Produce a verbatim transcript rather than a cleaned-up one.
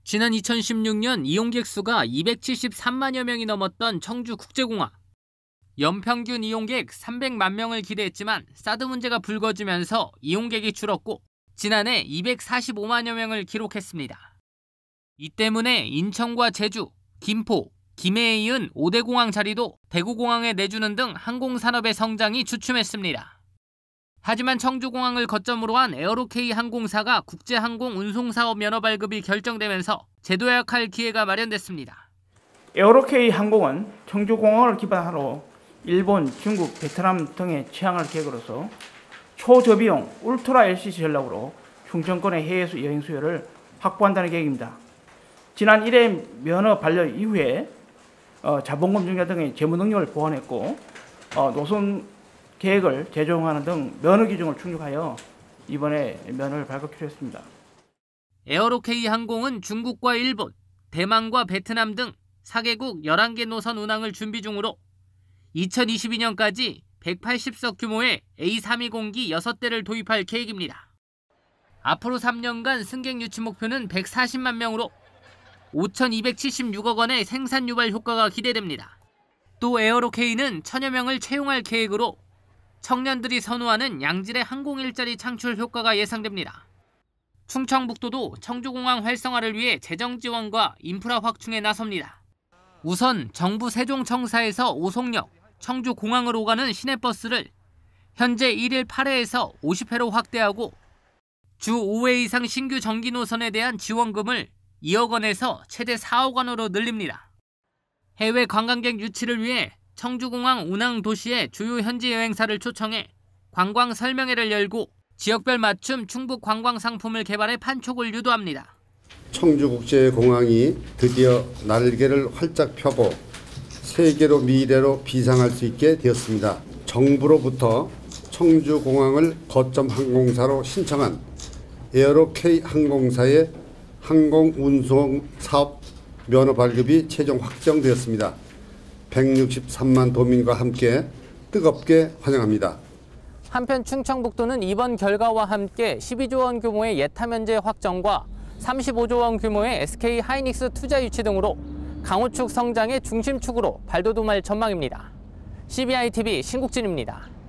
지난 이천십육 년 이용객 수가 이백칠십삼만여 명이 넘었던 청주국제공항. 연평균 이용객 삼백만 명을 기대했지만 사드 문제가 불거지면서 이용객이 줄었고 지난해 이백사십오만여 명을 기록했습니다. 이 때문에 인천과 제주, 김포, 김해에 이은 오 대 공항 자리도 대구공항에 내주는 등 항공산업의 성장이 주춤했습니다. 하지만 청주공항을 거점으로 한 에어로케이 항공사가 국제항공 운송사업 면허 발급이 결정되면서 재도약할 기회가 마련됐습니다. 에어로케이 항공은 청주공항을 기반으로 일본, 중국, 베트남 등의 취항을 계획으로서 초저비용 울트라 엘시씨 전략으로 충청권의 해외 여행 수요를 확보한다는 계획입니다. 지난 일 회 면허 반려 이후에 어, 자본금 증자 등의 재무 능력을 보완했고 어, 노선 계획을 재조정하는 등 면허 기준을 충족하여 이번에 면허를 발급하기로 했습니다. 에어로케이 항공은 중국과 일본, 대만과 베트남 등 사 개국 열한 개 노선 운항을 준비 중으로 이천이십이 년까지 백팔십 석 규모의 에이 삼백이십 여섯 대를 도입할 계획입니다. 앞으로 삼 년간 승객 유치 목표는 백사십만 명으로 오천이백칠십육억 원의 생산 유발 효과가 기대됩니다. 또 에어로케이는 천여 명을 채용할 계획으로 청년들이 선호하는 양질의 항공 일자리 창출 효과가 예상됩니다. 충청북도도 청주공항 활성화를 위해 재정 지원과 인프라 확충에 나섭니다. 우선 정부 세종청사에서 오송역, 청주공항으로 가는 시내버스를 현재 일 일 팔 회에서 오십 회로 확대하고 주 오 회 이상 신규 정기 노선에 대한 지원금을 이억 원에서 최대 사억 원으로 늘립니다. 해외 관광객 유치를 위해 청주공항 운항 도시의 주요 현지 여행사를 초청해 관광 설명회를 열고 지역별 맞춤 충북 관광 상품을 개발해 판촉을 유도합니다. 청주국제공항이 드디어 날개를 활짝 펴고 세계로 미래로 비상할 수 있게 되었습니다. 정부로부터 청주공항을 거점 항공사로 신청한 에어로케이 항공사의 항공운송 사업 면허 발급이 최종 확정되었습니다. 백육십삼만 도민과 함께 뜨겁게 환영합니다. 한편 충청북도는 이번 결과와 함께 십이조 원 규모의 예타 면제 확정과 삼십오조 원 규모의 에스케이 하이닉스 투자 유치 등으로 강호축 성장의 중심축으로 발돋움할 전망입니다. 씨비아이티비 신국진입니다.